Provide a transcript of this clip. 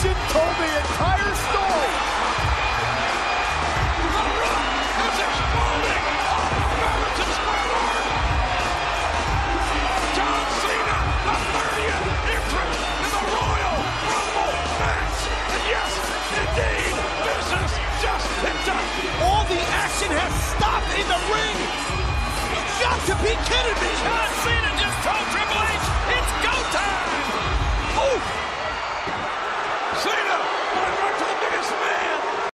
action told the entire story. The run is exploding off of Madison Square Garden. John Cena, the 30th entrant in the Royal Rumble match. And yes, indeed, this is just picked up. All the action has stopped in the ring. You've got to be kidding me. John Cena just told Triple H, it's go time. Oh! Cena